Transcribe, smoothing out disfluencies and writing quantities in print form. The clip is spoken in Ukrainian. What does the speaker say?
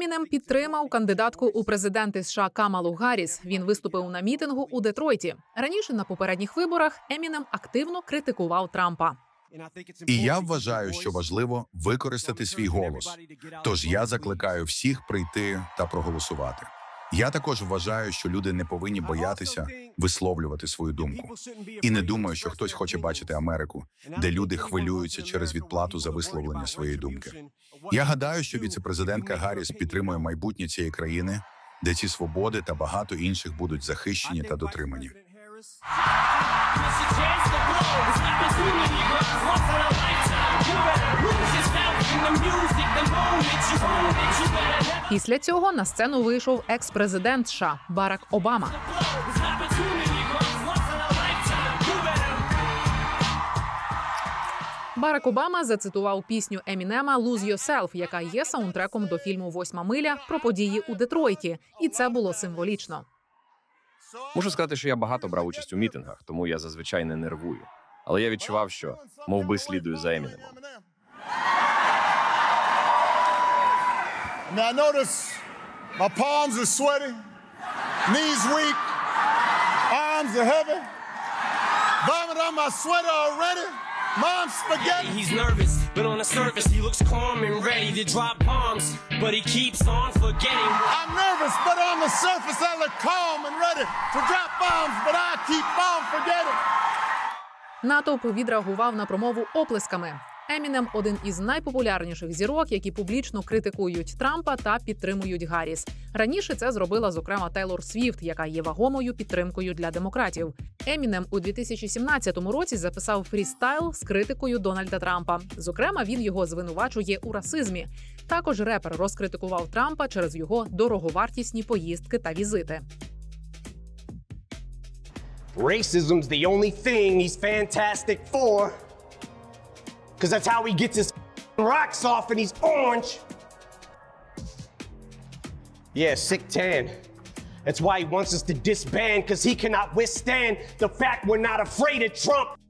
Емінем підтримав кандидатку у президенти США Камалу Гарріс. Він виступив на мітингу у Детройті. Раніше на попередніх виборах Емінем активно критикував Трампа. І я вважаю, що важливо використати свій голос. Тож я закликаю всіх прийти та проголосувати. Я також вважаю, що люди не повинні боятися висловлювати свою думку. І не думаю, що хтось хоче бачити Америку, де люди хвилюються через відплату за висловлення своєї думки. Я гадаю, що віце-президентка Гарріс підтримує майбутнє цієї країни, де ці свободи та багато інших будуть захищені та дотримані. Після цього на сцену вийшов екс-президент США Барак Обама. Барак Обама зацитував пісню Емінема «Lose Yourself», яка є саундтреком до фільму «Восьма миля» про події у Детройті. І це було символічно. Можу сказати, що я багато брав участь у мітингах, тому я зазвичай не нервую. Але я відчував, що, мов би, слідую за Емінемом. Now I notice my palms are sweaty, knees weak, arms are heavy, vomit on my sweater already, mom's spaghetti. He's nervous, but on the surface he looks calm and ready to drop bombs, but he keeps on forgetting. I'm nervous, but on the surface I look calm and ready to drop bombs, but I keep on forgetting. Натовп відреагував на промову оплесками. Емінем – один із найпопулярніших зірок, які публічно критикують Трампа та підтримують Гарріс. Раніше це зробила, зокрема, Тейлор Свіфт, яка є вагомою підтримкою для демократів. Емінем у 2017 році записав фрістайл з критикою Дональда Трампа. Зокрема, він його звинувачує у расизмі. Також репер розкритикував Трампа через його дороговартісні поїздки та візити. Racism's the only thing he's fantastic for. Because that's how he gets his rocks off and he's orange. Yeah, sick tan. That's why he wants us to disband, because he cannot withstand the fact we're not afraid of Trump.